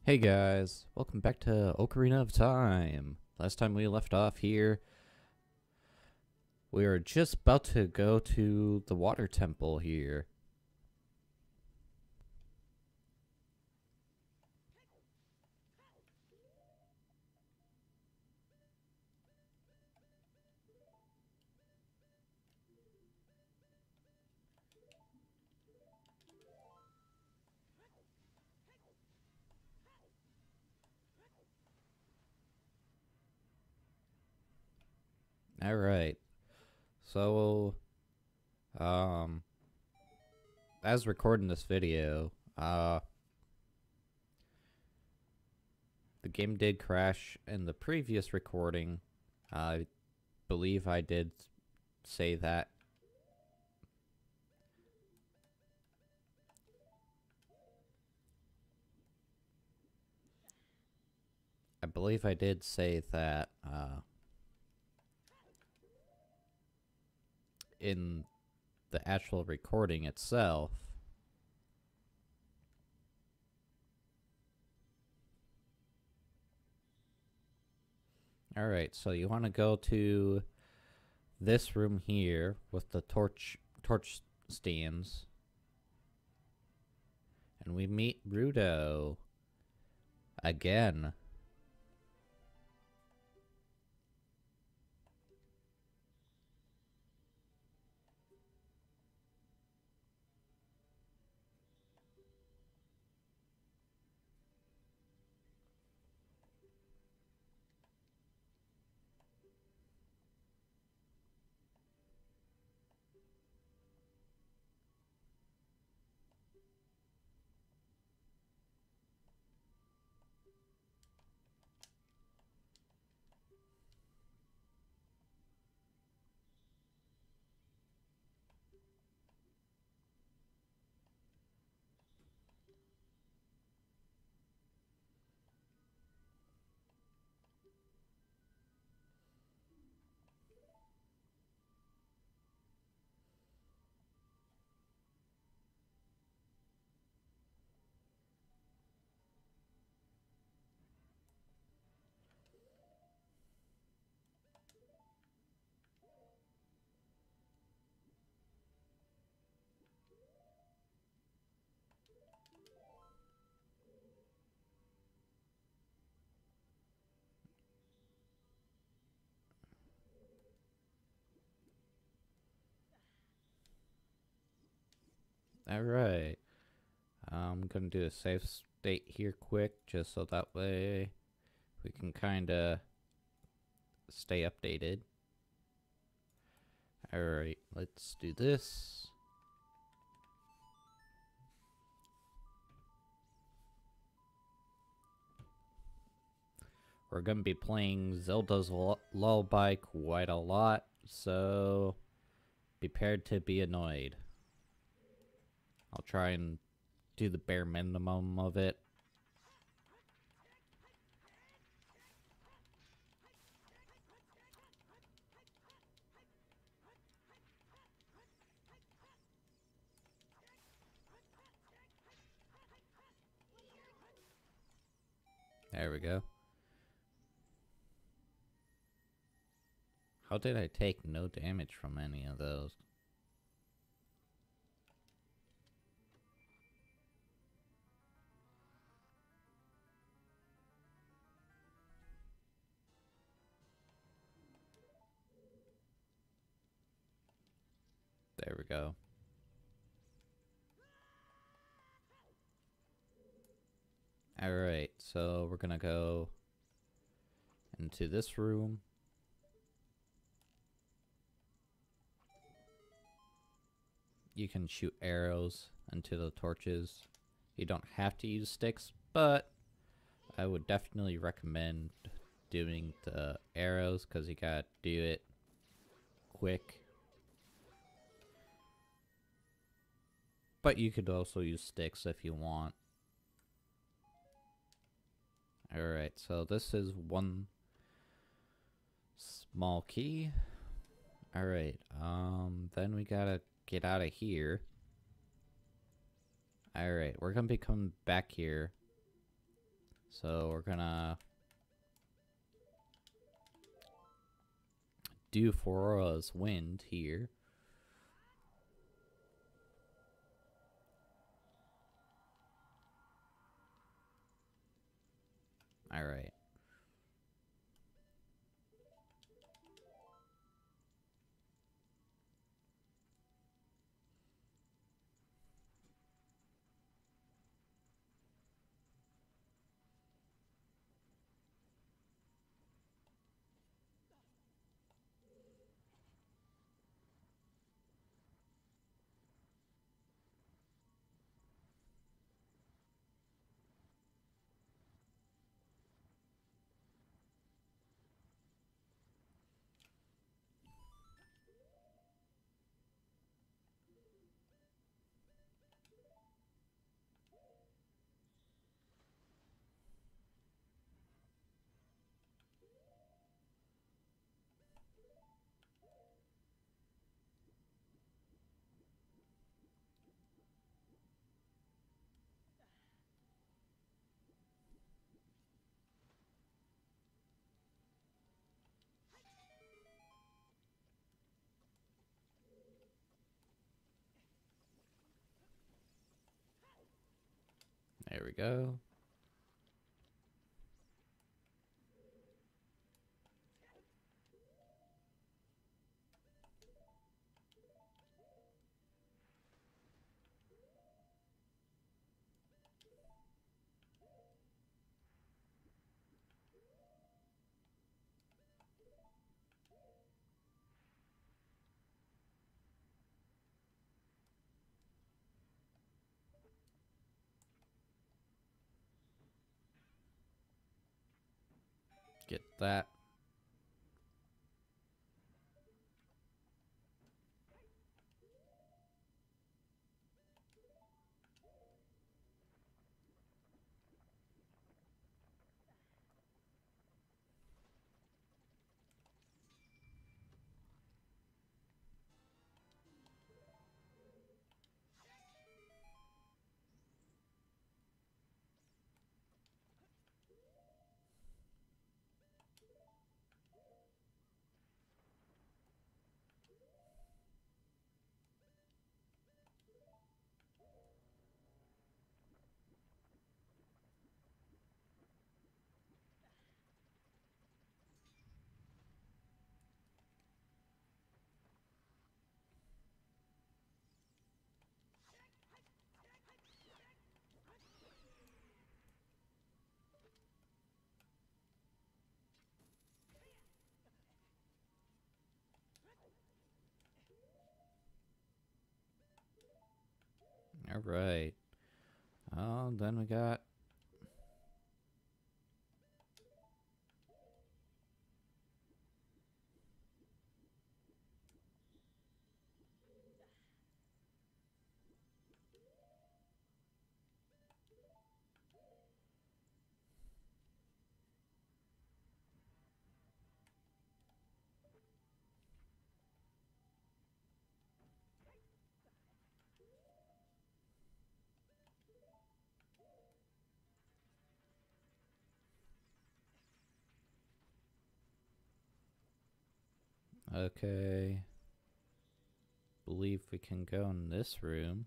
Hey guys, welcome back to Ocarina of Time. Last time we left off here, we are just about to go to the water temple here. Alright, so, um, as recording this video, the game did crash in the previous recording. I believe I did say that. I believe I did say that, in the actual recording itself. Alright, so you want to go to this room here with the torch stands. And we meet Ruto again. Alright. I'm gonna do a save state here quick, just so that way we can kinda stay updated. Alright, let's do this. We're gonna be playing Zelda's Lullaby quite a lot, so be prepared to be annoyed. I'll try and do the bare minimum of it. There we go. How did I take no damage from any of those? There we go. Alright, so we're gonna go into this room. You can shoot arrows into the torches. You don't have to use sticks, but I would definitely recommend doing the arrows because you gotta do it quick. But you could also use sticks if you want. Alright, so this is one small key. Alright, then we gotta get out of here. Alright, we're gonna be coming back here So we're gonna do Forora's Wind here. Alright. There we go. Get that. Alright. Oh, then we got... Okay. Believe we can go in this room.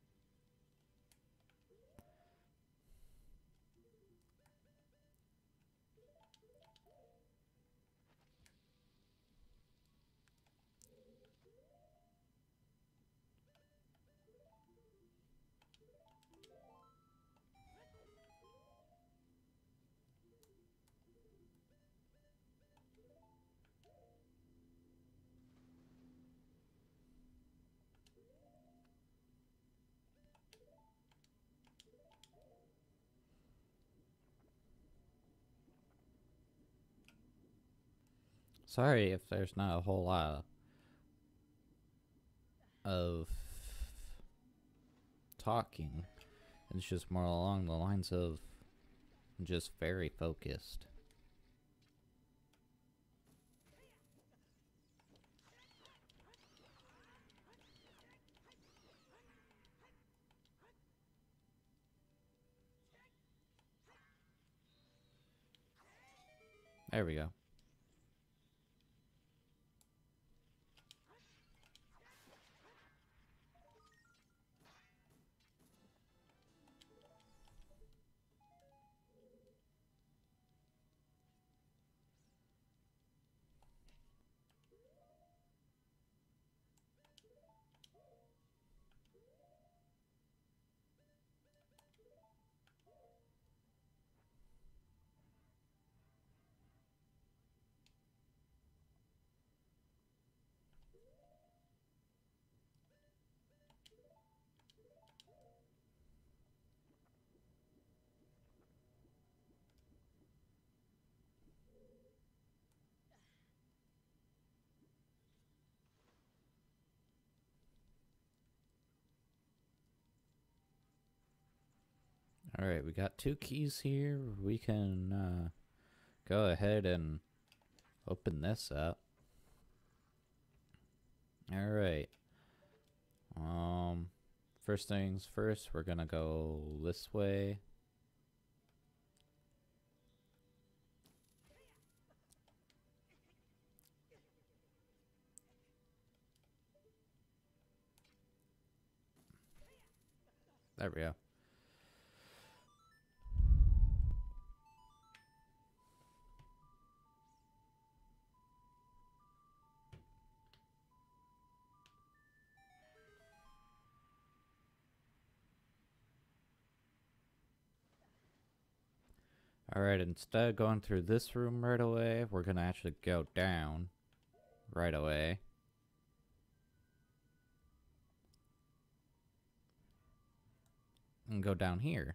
Sorry if there's not a whole lot of talking. It's just more along the lines of just very focused. There we go. Alright, we got 2 keys here. We can go ahead and open this up. Alright. First things first, we're gonna go this way. There we go. Alright, instead of going through this room right away, we're gonna actually go down right away. And go down here.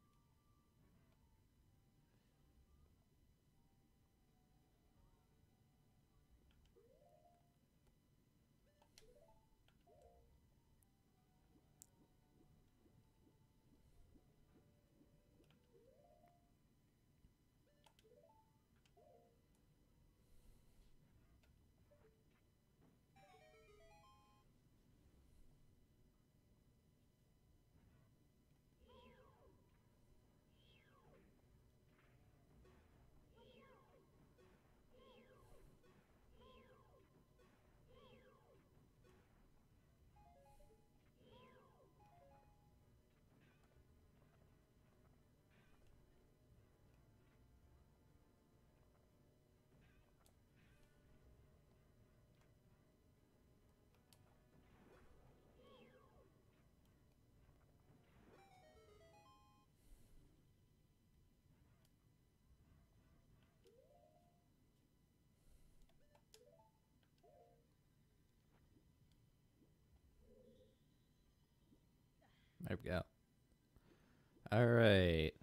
There we go. Alright.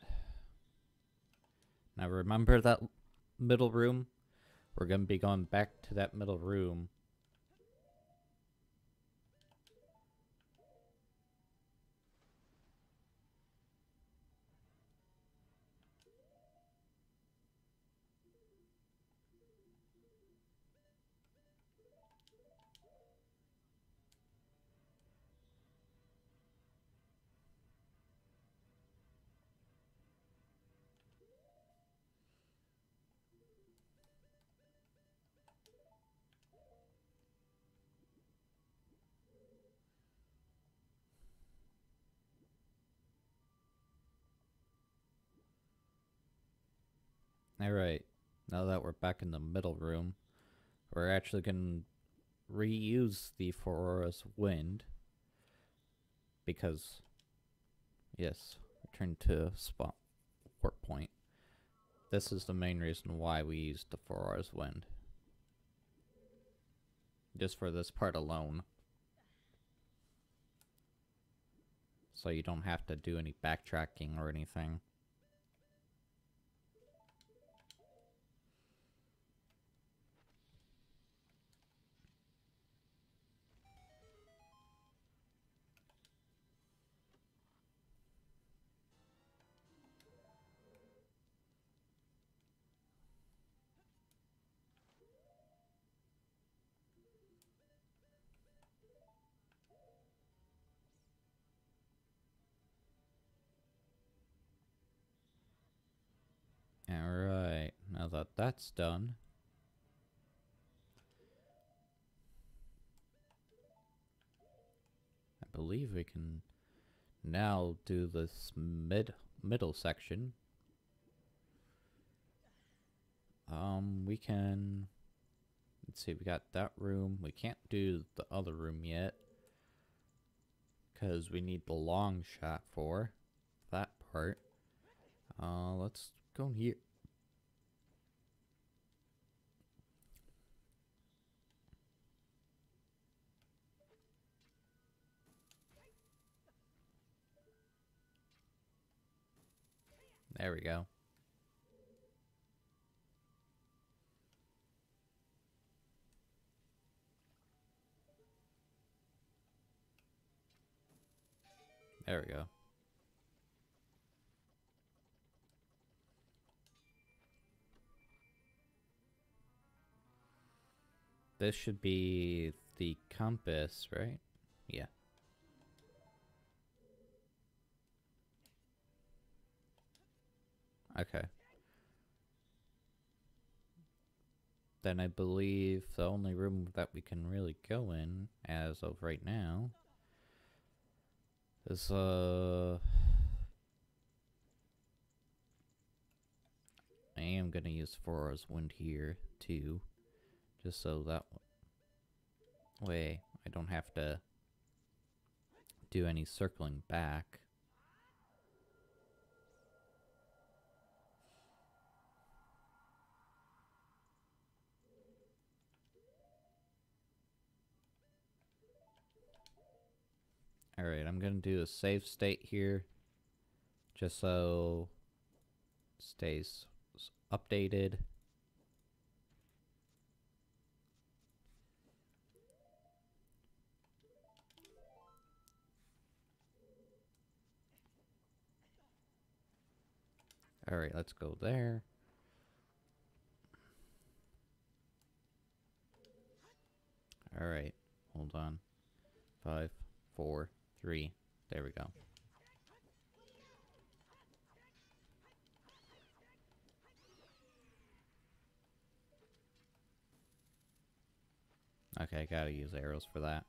Now remember that middle room? We're gonna be going back to that middle room. Alright. Now that we're back in the middle room, we're actually gonna reuse the Forora's Wind. Because, yes, return to spot port point. This is the main reason why we used the Forora's Wind. Just for this part alone. So you don't have to do any backtracking or anything. that's done. I believe we can now do this middle section. We can, let's see, we got that room. We can't do the other room yet because we need the long shot for that part. Let's go here. There we go. There we go. This should be the compass, right? Yeah. Okay. Then I believe the only room that we can really go in as of right now is I am gonna use Fora's Wind here too, just so that way I don't have to do any circling back. Alright, I'm gonna do a save state here, just so it stays updated. Alright, let's go there. Alright, hold on. 5, 4, 3. There we go. Okay, gotta use arrows for that.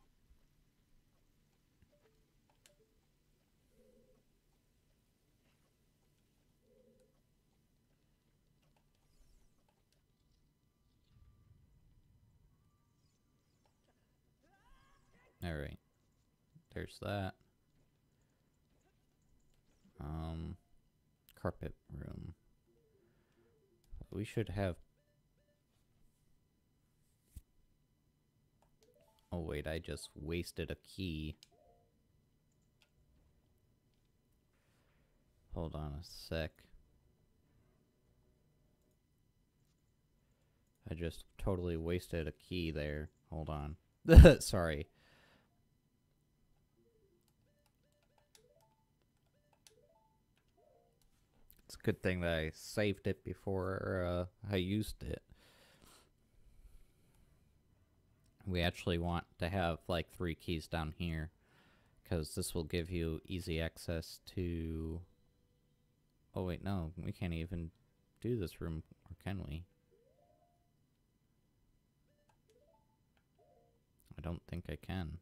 Alright. There's that. Carpet room. We should have... Oh wait, I just wasted a key. Hold on a sec. I just totally wasted a key there. Hold on. Sorry. It's a good thing that I saved it before I used it. We actually want to have like 3 keys down here, because this will give you easy access to... Oh wait, no, we can't even do this room, or can we? I don't think I can.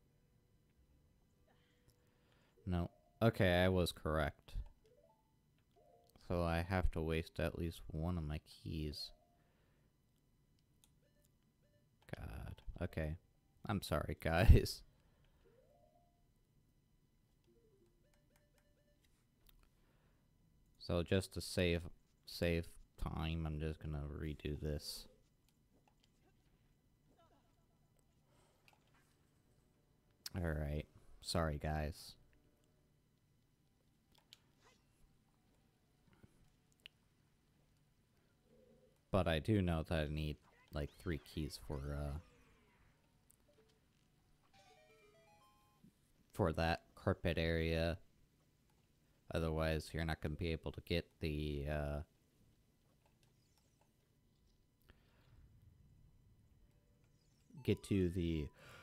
No. Okay, I was correct. So I have to waste at least one of my keys. God. Okay. I'm sorry, guys. So just to save time, I'm just gonna redo this. Alright. Sorry, guys. But I do know that I need like 3 keys for that carpet area. Otherwise, you're not going to be able to get the get to the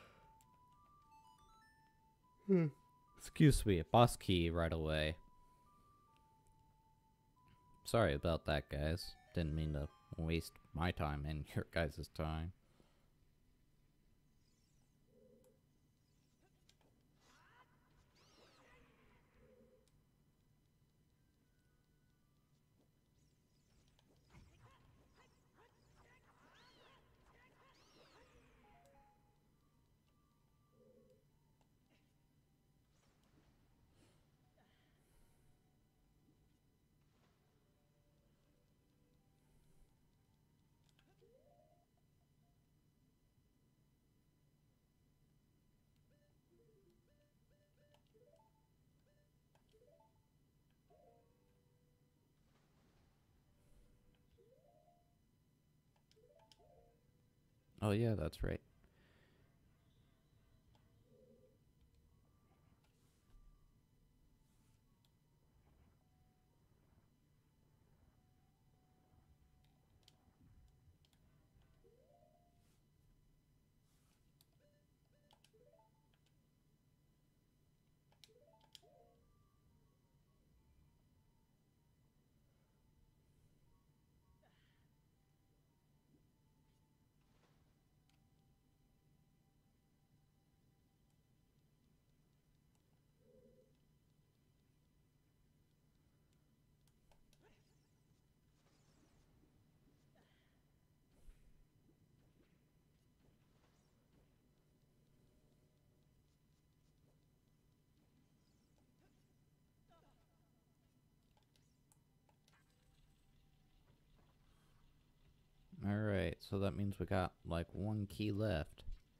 excuse me, boss key right away. Sorry about that, guys. Didn't mean to waste my time and your guys' time. Oh yeah, that's right. Alright, so that means we got like one key left.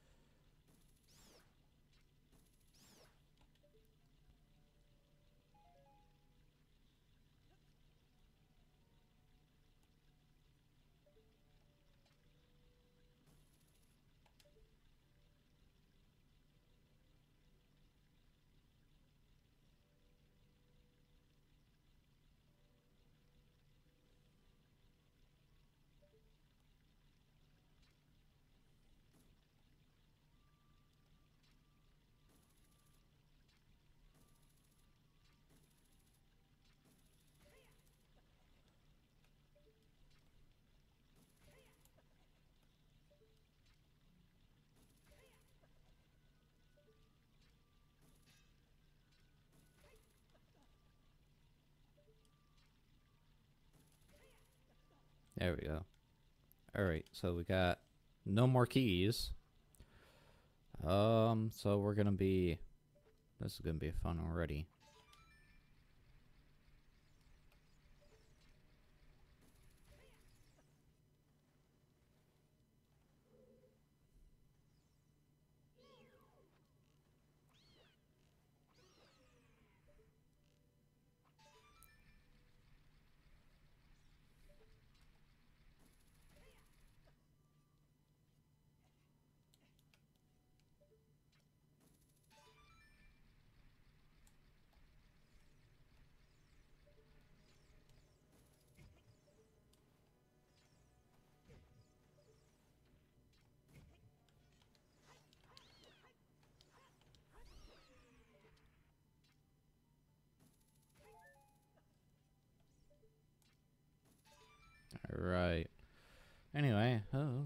There we go. Alright, so we got no more keys. So we're gonna be... This is gonna be fun already. Alright. Anyway, oh.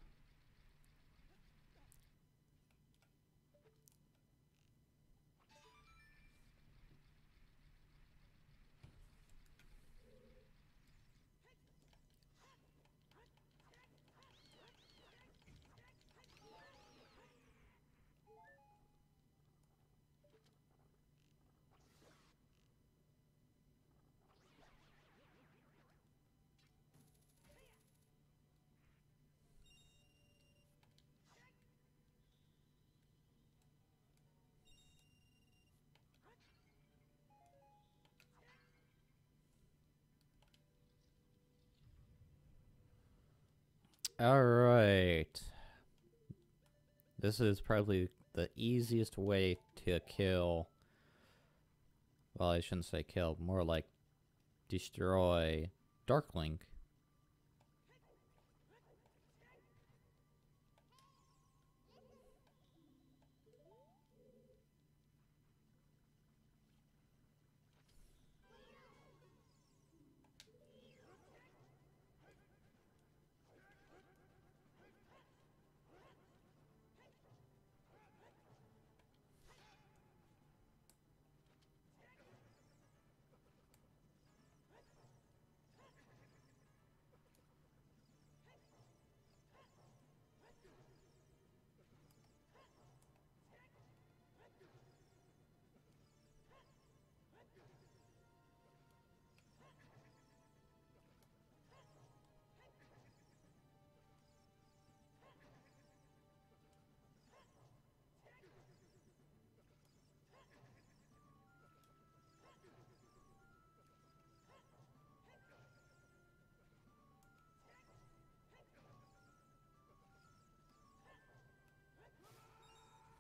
Alright. This is probably the easiest way to kill... Well, I shouldn't say kill, more like destroy Darklink.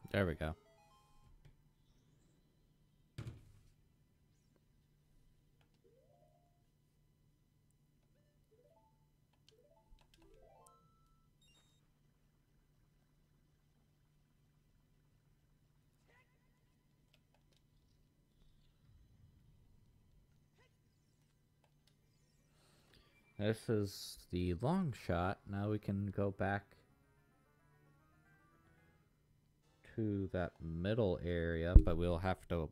There we go. This is the long shot. Now we can go back to that middle area, but we'll have to...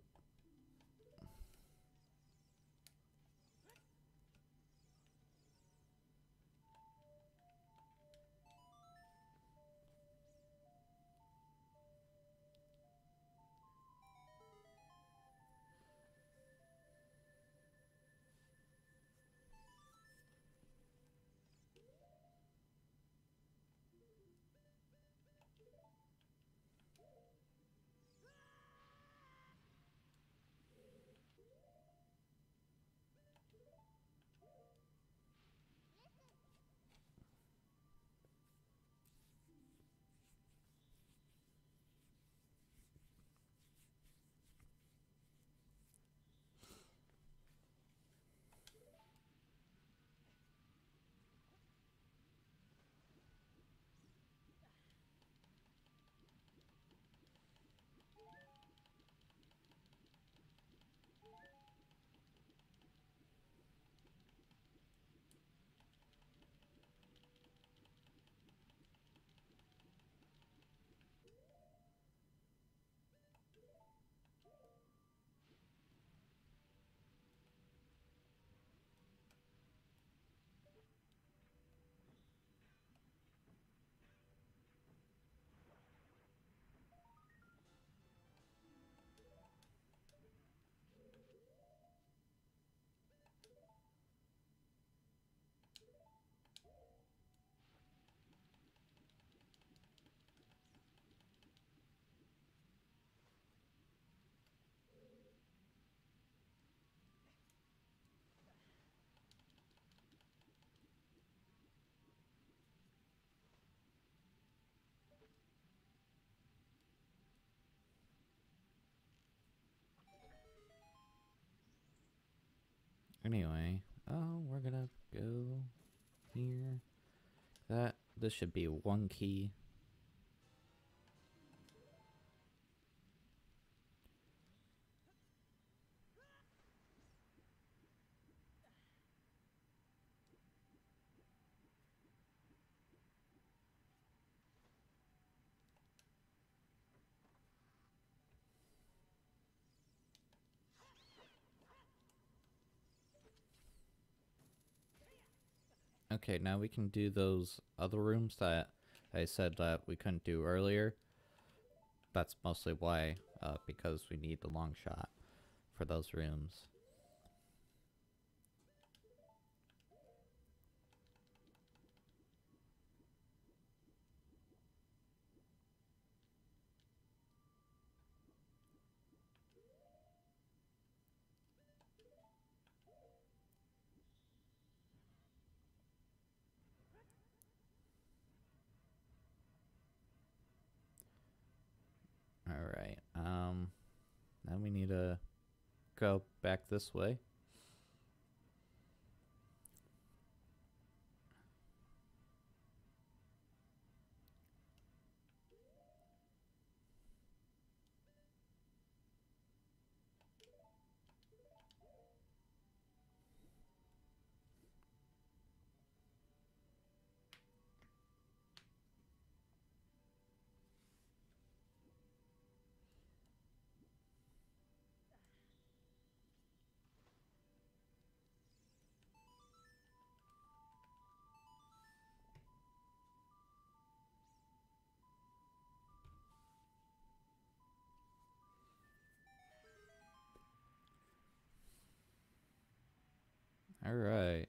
Anyway, we're gonna go here. This should be one key. Okay, now we can do those other rooms that I said that we couldn't do earlier. That's mostly why, because we need the long shot for those rooms. Alright, now we need to go back this way. Alright.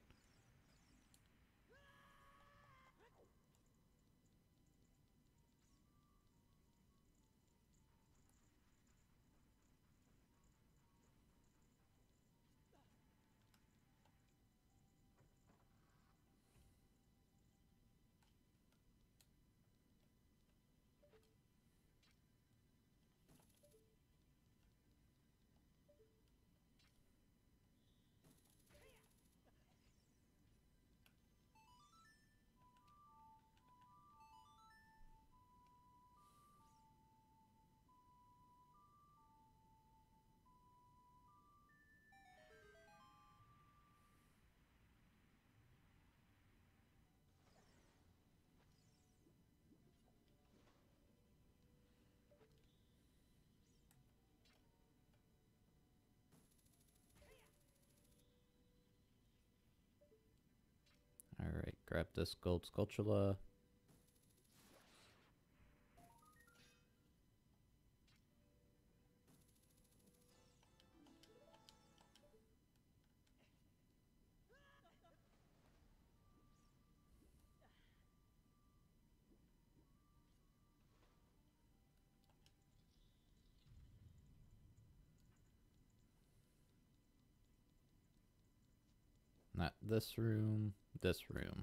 Grab this gold Skulltula. Not this room, this room.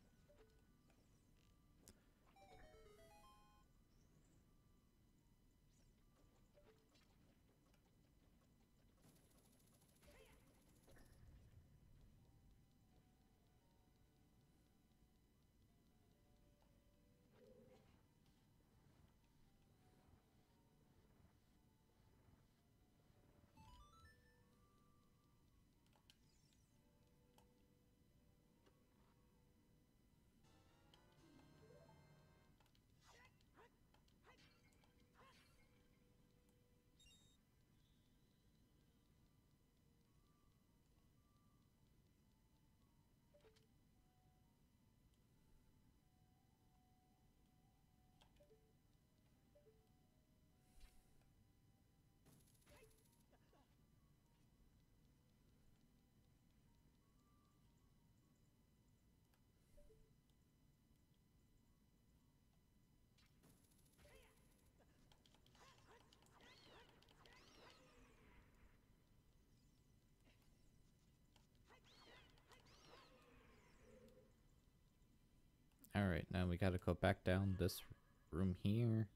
Alright, now we gotta go back down this room here.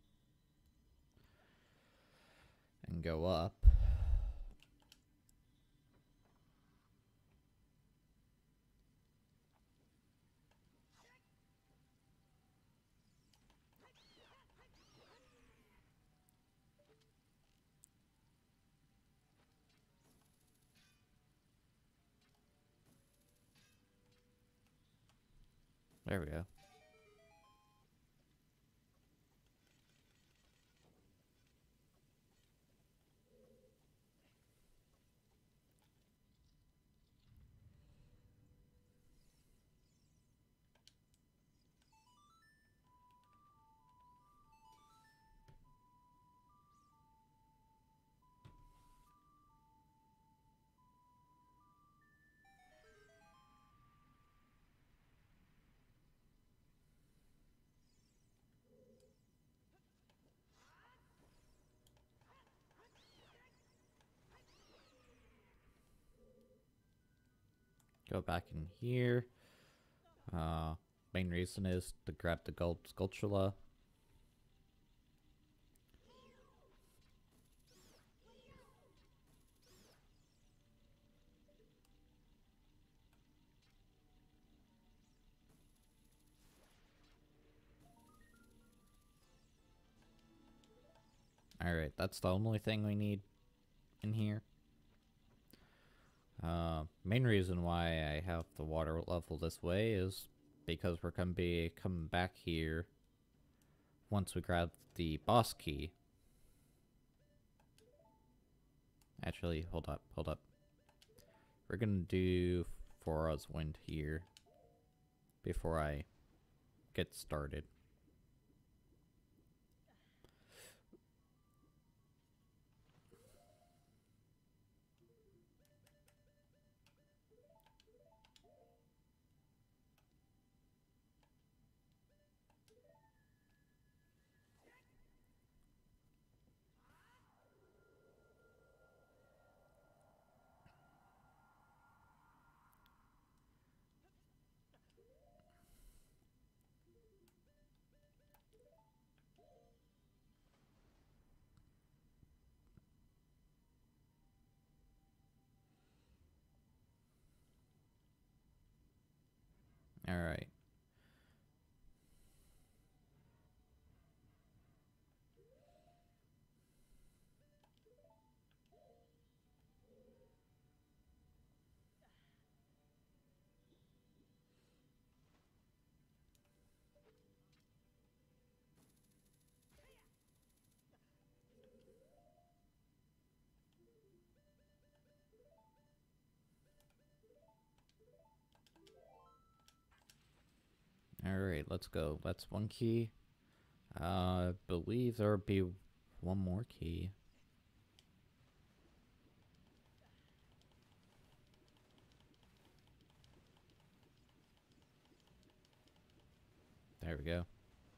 And go up. There we go. Go back in here. Main reason is to grab the gold Skulltula. Alright, that's the only thing we need in here. Main reason why I have the water level this way is because we're gonna be coming back here once we grab the boss key. Actually, hold up. We're gonna do Phora's Wind here before I get started. Alright. Alright, let's go. That's one key. I believe there would be one more key. There we go.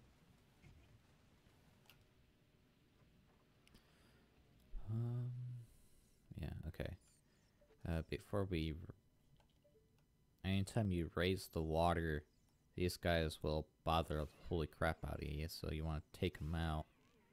Yeah, okay. Before we... Anytime you raise the water, these guys will bother the holy crap out of you, so you want to take them out.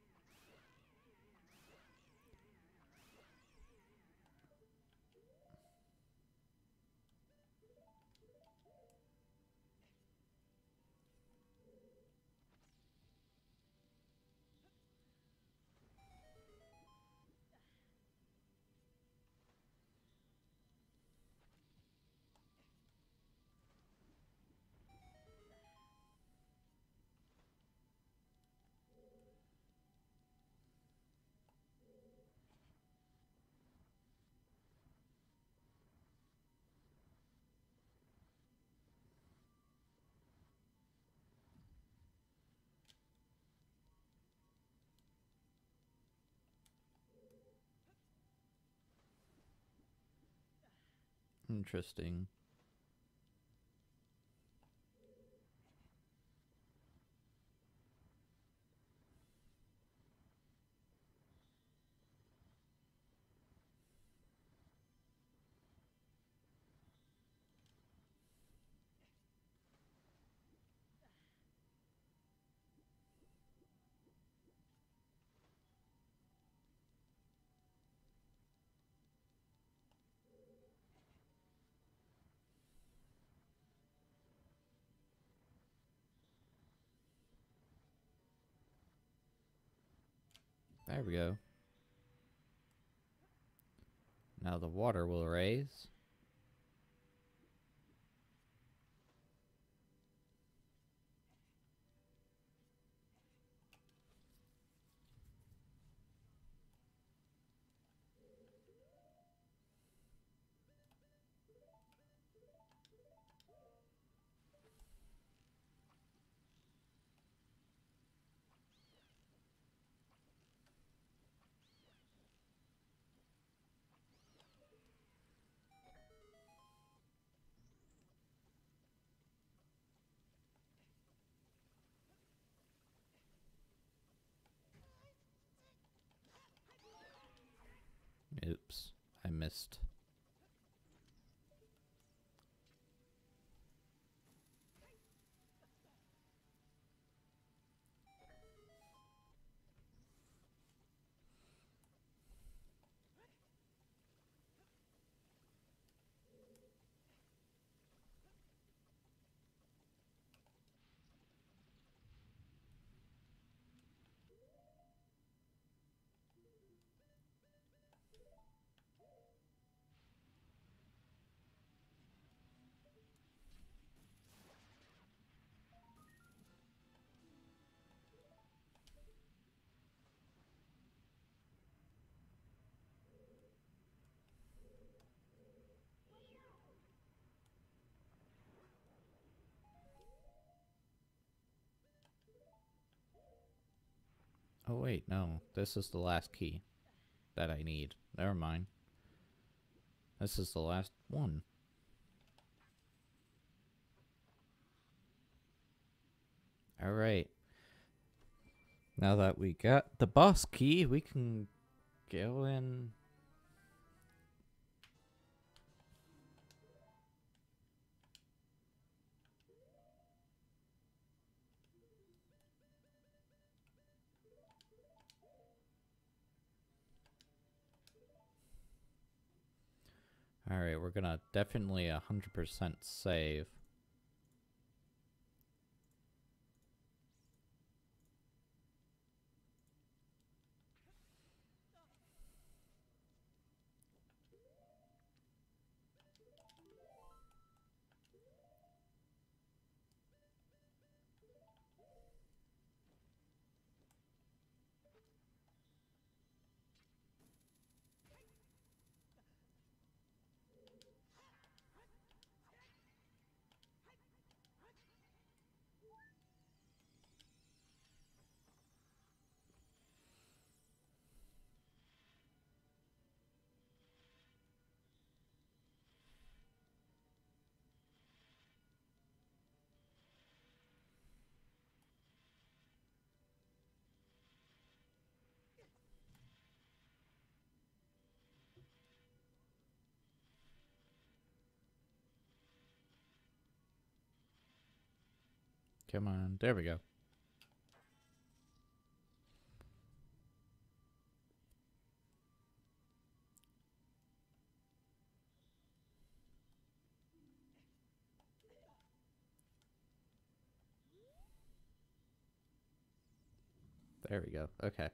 Interesting. There we go. Now the water will raise. Oops, I missed. Oh wait, no. This is the last key that I need. Never mind. This is the last one. Alright. Now that we got the boss key, we can go in. Alright, we're gonna definitely 100% save. Come on. There we go. There we go. Okay.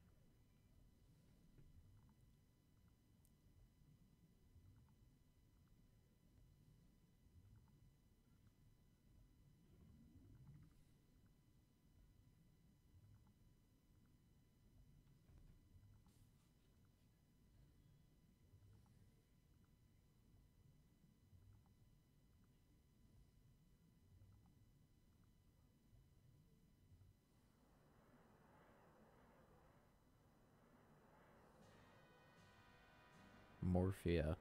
Morphia.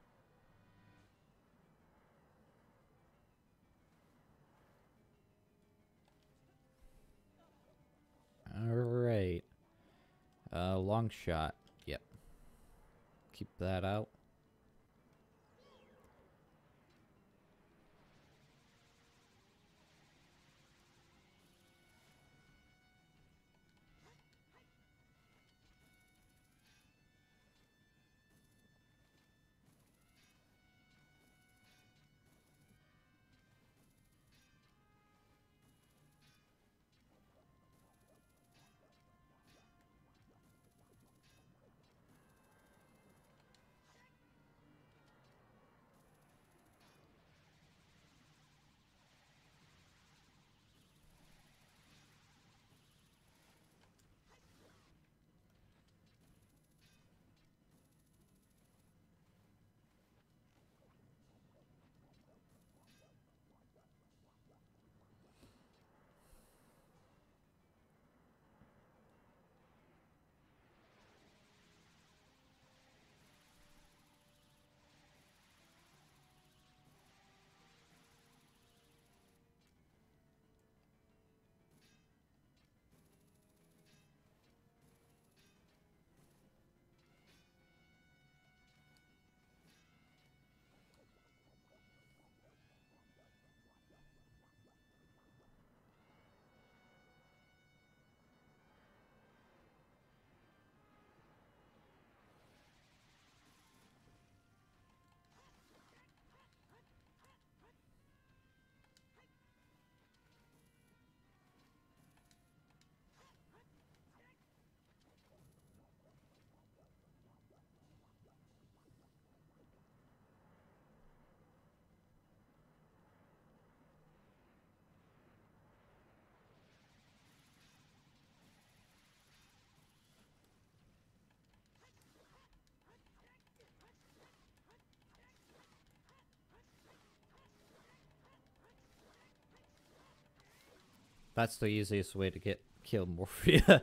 Alright. Long shot. Yep. Keep that out. That's the easiest way to kill Morphia.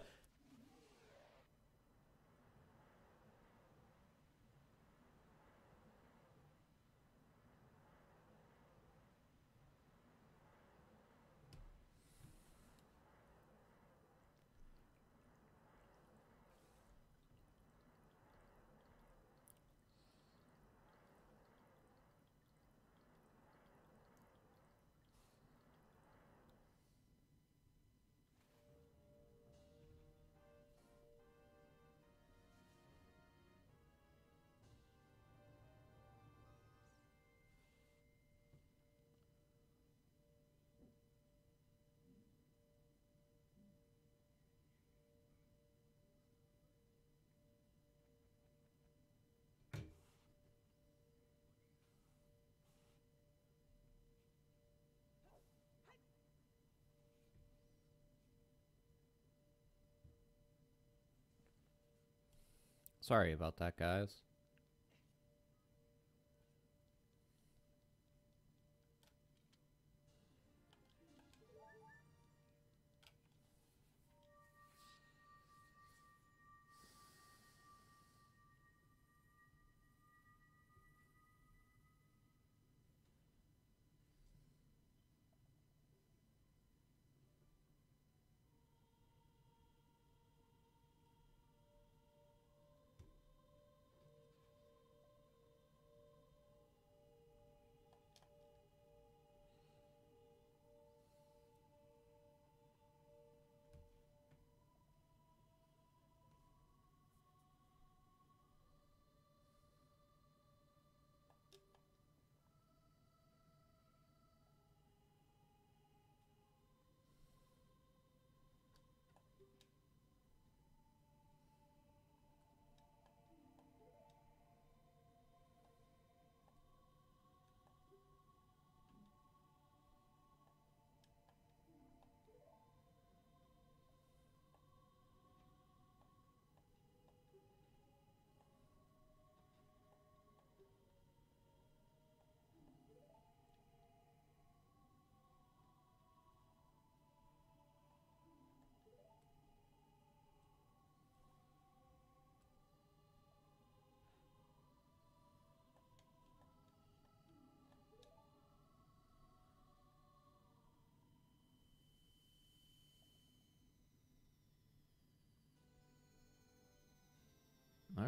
Sorry about that, guys.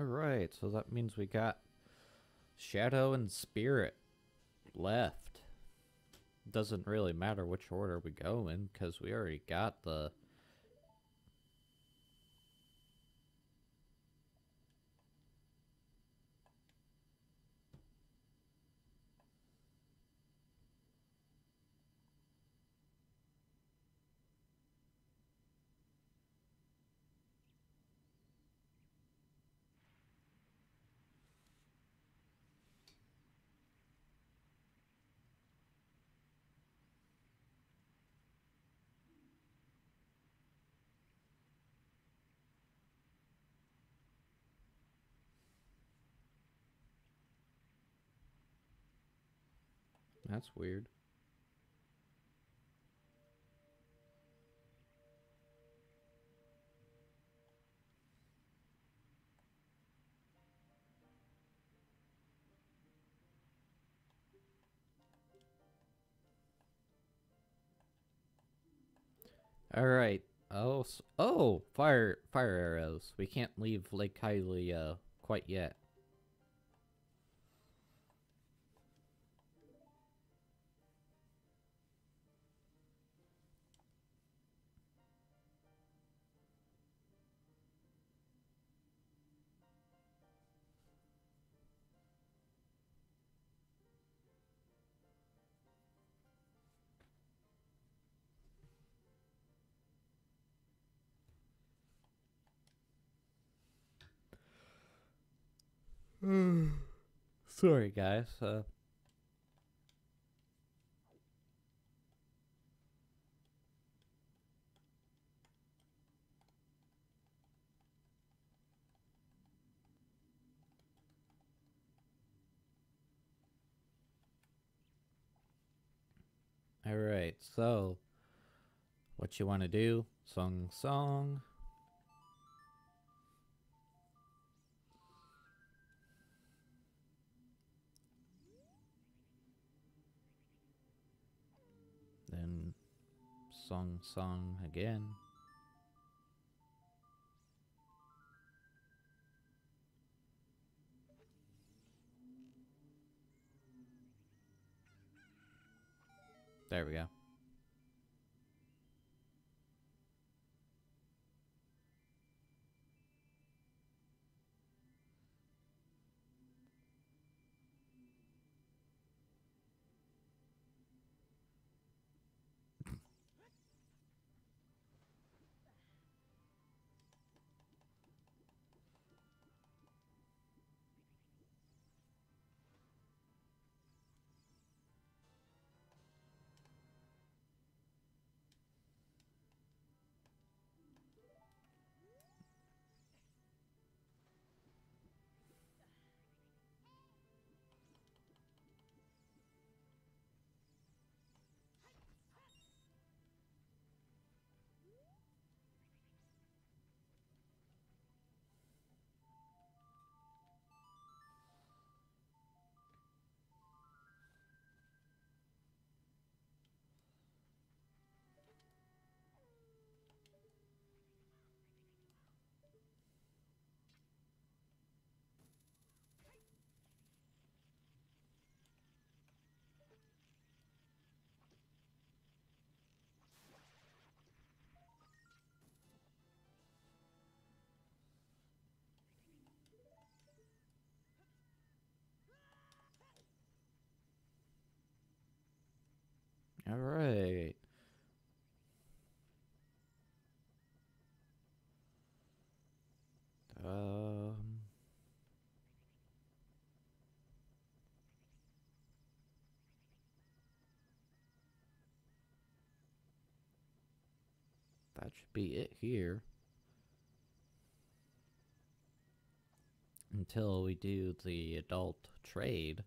Alright, so that means we got Shadow and Spirit left. Doesn't really matter which order we go in, because we already got the... That's weird. Alright. Oh, fire arrows. We can't leave Lake Hylia quite yet. Sorry, guys. Alright, so what you want to do? Song. Then song again. There we go. Alright. That should be it here. Until we do the adult trade.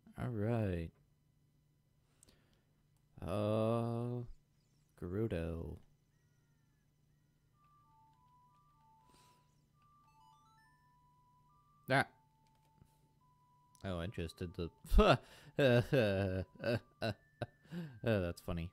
Alright. Gerudo. Ah. Oh, I just did the. Oh, that's funny.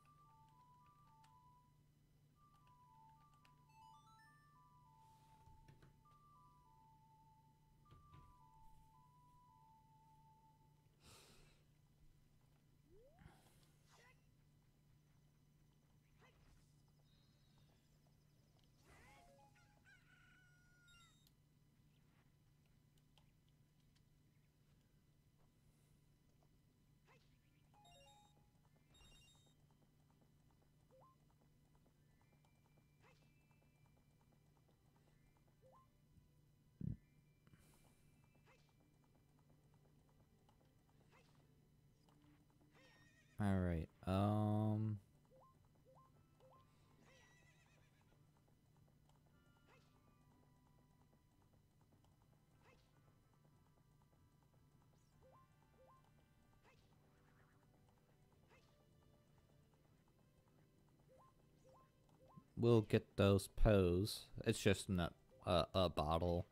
Alright, we'll get those pose. It's just a bottle.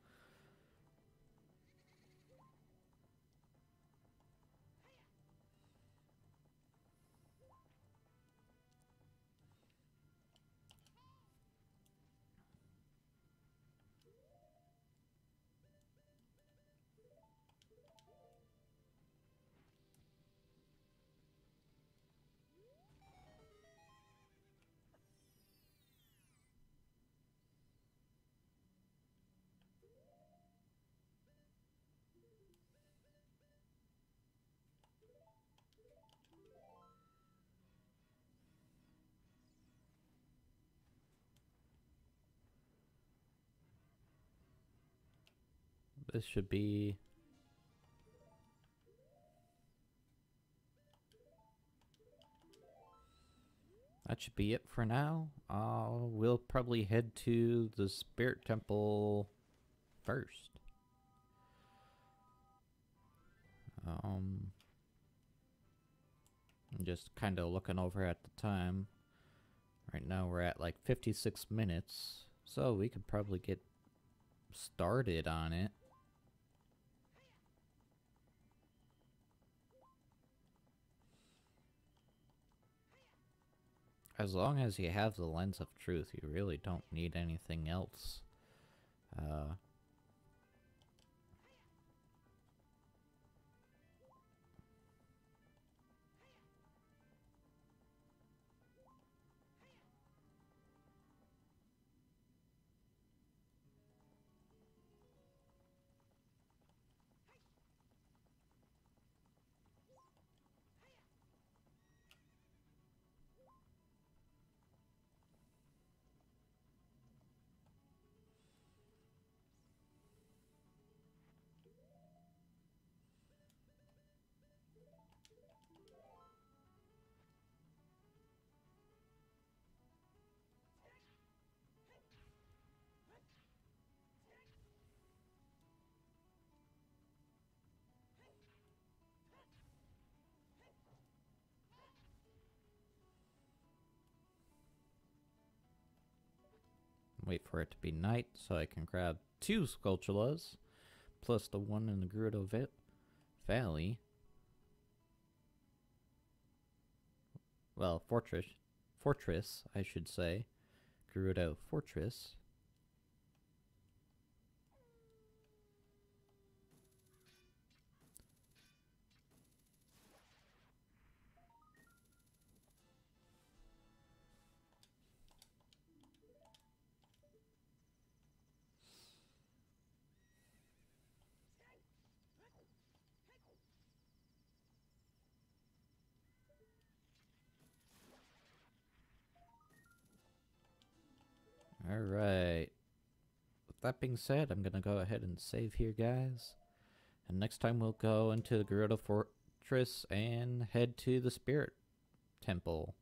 This should be. That should be it for now. We'll probably head to the Spirit Temple first. I'm just kind of looking over at the time. Right now we're at like 56 minutes, so we could probably get started on it. As long as you have the Lens of Truth, you really don't need anything else. Wait for it to be night so I can grab 2 Skulltulas, plus the one in the Gerudo Valley. Well, Fortress, I should say. Gerudo Fortress. Alright. With that being said, I'm gonna go ahead and save here, guys. And next time we'll go into the Gerudo Fortress and head to the Spirit Temple.